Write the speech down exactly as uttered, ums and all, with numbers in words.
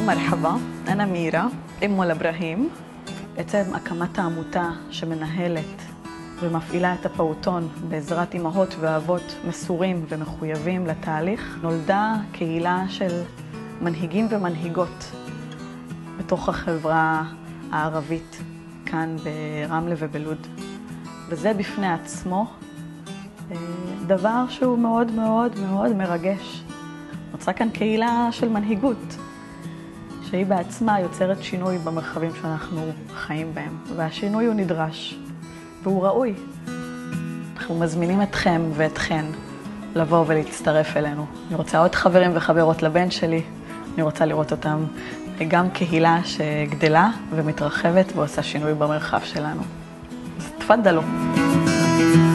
מרחבה, אני מירה, אמא לאברהים. בעצם הקמת העמותה שמנהלת ומפעילה את הפעוטון בעזרת אמהות ואבות מסורים ומחויבים לתהליך, נולדה קהילה של מנהיגים ומנהיגות בתוך החברה הערבית, כאן ברמלה ובלוד. וזה בפני עצמו דבר שהוא מאוד מאוד מאוד מרגש. נוצרה כאן קהילה של מנהיגות, שהיא בעצמה יוצרת שינוי במרחבים שאנחנו חיים בהם, והשינוי הוא נדרש, והוא ראוי. אנחנו מזמינים אתכם ואתכן לבוא ולהצטרף אלינו. אני רוצה עוד חברים וחברות לבן שלי, אני רוצה לראות אותם גם קהילה שגדלה ומתרחבת ועושה שינוי במרחב שלנו. אז תפדלו.